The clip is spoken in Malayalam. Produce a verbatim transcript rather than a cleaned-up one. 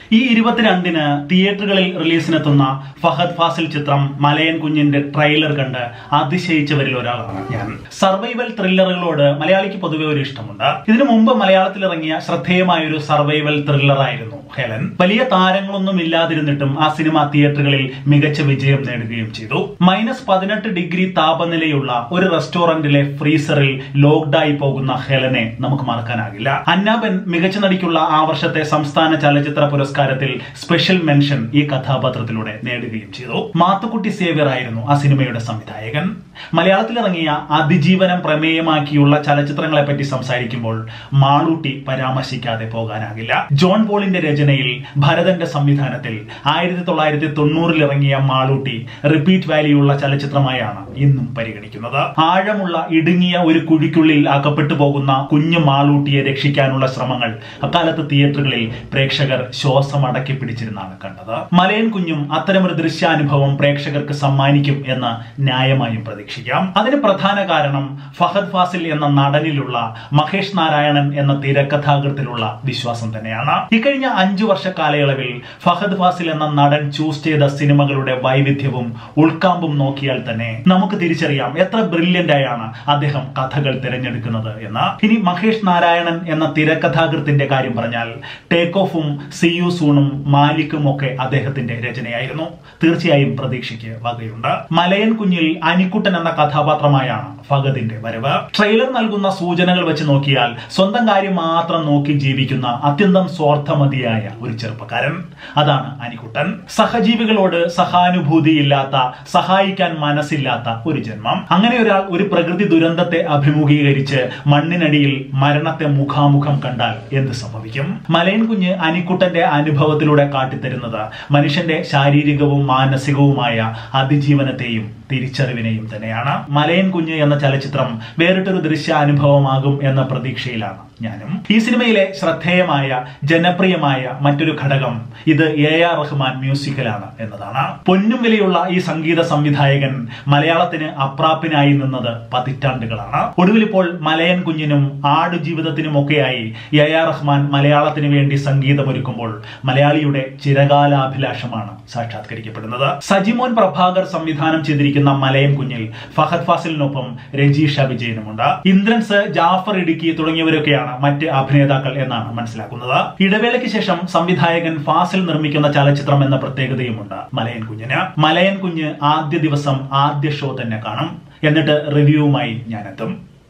ഈ ഇരുപത്തിരണ്ടിന് തിയേറ്ററുകളിൽ റിലീസിനെത്തുന്ന ഫഹദ് ഫാസിൽ ചിത്രം മലയൻകുഞ്ഞിന്റെ ട്രെയിലർ കണ്ട് അതിശയിച്ചവരിൽ ഒരാളാണ് ഞാൻ. സർവൈവൽ ത്രില്ലറുകളോട് മലയാളിക്ക് പൊതുവെ ഒരു ഇഷ്ടമുണ്ട്. ഇതിനു മുമ്പ് മലയാളത്തിൽ ഇറങ്ങിയ ശ്രദ്ധേയമായ ഒരു സർവൈവൽ ത്രില്ലർ ആയിരുന്നു ഹെലൻ. വലിയ താരങ്ങളൊന്നും ഇല്ലാതിരുന്നിട്ടും ആ സിനിമ തിയേറ്ററുകളിൽ മികച്ച വിജയം നേടുകയും ചെയ്തു. മൈനസ് പതിനെട്ട് ഡിഗ്രി താപനിലയുള്ള ഒരു റെസ്റ്റോറന്റിലെ ഫ്രീസറിൽ ലോക്ക്ഡായി പോകുന്ന ഹെലനെ നമുക്ക് മറക്കാനാകില്ല. അന്നാബൻ മികച്ച നടിക്കുള്ള ആ വർഷത്തെ സംസ്ഥാന ചലച്ചിത്ര പുരസ്കാരത്തിൽ സ്പെഷ്യൽ മെൻഷൻ ഈ കഥാപാത്രത്തിലൂടെ നേടുകയും ചെയ്തു. മാത്തുക്കുട്ടി സേവ്യർ ആയിരുന്നു ആ സിനിമയുടെ സംവിധായകൻ. മലയാളത്തിൽ ഇറങ്ങിയ അതിജീവനം പ്രമേയമാക്കിയുള്ള ചലച്ചിത്രങ്ങളെ പറ്റി സംസാരിക്കുമ്പോൾ മാളൂട്ടി പരാമർശിക്കാതെ പോകാനാകില്ല. ജോൺ പോളിന്റെ രചനയിൽ ഭരതന്റെ സംവിധാനത്തിൽ ആയിരത്തി തൊള്ളായിരത്തി തൊണ്ണൂറിൽ ഇറങ്ങിയ മാളൂട്ടി റിപ്പീറ്റ് വാല്യൂയുള്ള ചലച്ചിത്രമായാണ് ഇന്നും പരിഗണിക്കുന്നത്. ആഴമുള്ള ഇടുങ്ങിയ ഒരു കുഴിക്കുള്ളിൽ അകപ്പെട്ടു പോകുന്ന കുഞ്ഞു മാളൂട്ടിയെ രക്ഷിക്കാനുള്ള ശ്രമങ്ങൾ അക്കാലത്ത് തിയേറ്ററുകളിൽ പ്രേക്ഷകർ ശ്വാസം അടക്കി പിടിച്ചിരുന്നാണ് കണ്ടത്. മലയൻകുഞ്ഞും അത്തരമൊരു ദൃശ്യാനുഭവം പ്രേക്ഷകർക്ക് സമ്മാനിക്കും എന്ന് ന്യായമായും പ്രതീക്ഷിക്കാം. അതിന് പ്രധാന കാരണം ഫഹദ് ഫാസിൽ എന്ന നടനിലുള്ള മഹേഷ് നാരായണൻ എന്ന തിരക്കഥാകൃത്തിലുള്ള വിശ്വാസം തന്നെയാണ്. ഇക്കഴിഞ്ഞ അഞ്ചു വർഷ കാലയളവിൽ ഫഹദ് ഫാസിൽ എന്ന നടൻ ചൂസ് ചെയ്ത സിനിമകളുടെ വൈവിധ്യവും ഉൾക്കാമ്പും നോക്കിയാൽ തന്നെ നമുക്ക് തിരിച്ചറിയാം എത്ര ബ്രില്യന്റ് ആയാണ് അദ്ദേഹം കഥകൾ തിരഞ്ഞെടുക്കുന്നത് എന്ന്. ഇനി മഹേഷ് നാരായണൻ എന്ന തിരക്കഥാകൃത്തിന്റെ കാര്യം പറഞ്ഞാൽ ടേക്ക് ഓഫും സി യു സൂണും മാലിക്കും ഒക്കെ അദ്ദേഹത്തിന്റെ രചനയായിരുന്നു. തീർച്ചയായും പ്രതീക്ഷയ്ക്ക് വകയുണ്ട്. മലയൻ കുഞ്ഞിൽ അനിക്കുട്ടൻ എന്ന കഥാപാത്രമായാണ് ഫഹദിന്റെ വരവ്. ട്രെയിലർ നൽകുന്ന സൂചനകൾ വെച്ച് നോക്കിയാൽ സ്വന്തം കാര്യം മാത്രം നോക്കി ജീവിക്കുന്ന അത്യന്തം സ്വാർത്ഥമതിയായ ഒരു ചെറുപ്പക്കാരൻ, അതാണ് അനിക്കുട്ടൻ. സഹജീവികളോട് സഹാനുഭൂതിയില്ലാത്ത, സഹായിക്കാൻ മനസ്സില്ലാത്ത ഒരു ജന്മം. അങ്ങനെ ഒരാൾ ഒരു പ്രകൃതി ദുരന്തത്തെ അഭിമുഖീകരിച്ച് മണ്ണിനടിയിൽ മരണത്തെ മുഖാമുഖം കണ്ടാൽ എന്ത് സംഭവിക്കും? മലയൻ കുഞ്ഞ് അനിക്കുട്ടന്റെ അനുഭവത്തിലൂടെ കാട്ടിത്തരുന്നത് മനുഷ്യന്റെ ശാരീരികവും മാനസികവുമായ അതിജീവനത്തെയും തിരിച്ചറിവിനെയും തന്നെയാണ്. മലയൻ കുഞ്ഞ് എന്ന ചലച്ചിത്രം വേറിട്ടൊരു ദൃശ്യാനുഭവമാകും എന്ന പ്രതീക്ഷയിലാണ് ഞാനും. ഈ സിനിമയിലെ ശ്രദ്ധേയമായ ജനപ്രിയമായ മറ്റൊരു ഘടകം ഇത് എ ആർ റഹ്മാൻ മ്യൂസിക്കലാണ് എന്നതാണ്. പൊന്നും വിലയുള്ള ഈ സംഗീത സംവിധായകൻ മലയാളത്തിന് അപ്രാപ്യനായി നിന്നത് പതിറ്റാണ്ടുകളാണ്. ഒടുവിൽ ഇപ്പോൾ മലയൻ കുഞ്ഞിനും ആടുജീവിതത്തിനുമൊക്കെയായി എ ആർ റഹ്മാൻ മലയാളത്തിന് വേണ്ടി സംഗീതമൊരുക്കുമ്പോൾ മലയാളിയുടെ ചിരകാലാഭിലാഷമാണ് സാക്ഷാത്കരിക്കപ്പെടുന്നത്. സജിമോൻ പ്രഭാകർ സംവിധാനം ചെയ്തിരിക്കുന്ന മലയൻ കുഞ്ഞിൽ ഫഹദ് ഫാസിലിനൊപ്പം രജീഷ വിജയനുമുണ്ട്. ഇന്ദ്രൻസ്, ജാഫർ ഇടുക്കി തുടങ്ങിയവരൊക്കെയാണ് മറ്റ് അഭിനേതാക്കൾ എന്നാണ് മനസ്സിലാക്കുന്നത്. ഇടവേളയ്ക്ക് ശേഷം സംവിധായകൻ ഫാസിൽ നിർമ്മിക്കുന്ന ചലച്ചിത്രം എന്ന പ്രത്യേകതയുമുണ്ട് മലയൻ കുഞ്ഞിന്. മലയൻ കുഞ്ഞ് ആദ്യ ദിവസം ആദ്യ ഷോ തന്നെ കാണും. എന്നിട്ട് റിവ്യൂവുമായി ഞാനെത്തും.